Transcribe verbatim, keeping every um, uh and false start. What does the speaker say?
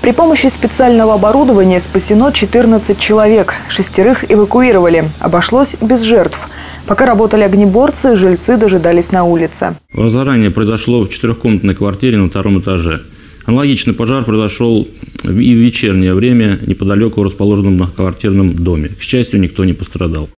При помощи специального оборудования спасено четырнадцать человек. Шестерых эвакуировали. Обошлось без жертв. Пока работали огнеборцы, жильцы дожидались на улице. Возгорание произошло в четырехкомнатной квартире на втором этаже. Аналогичный пожар произошел и в вечернее время неподалеку в расположенном многоквартирном доме. К счастью, никто не пострадал.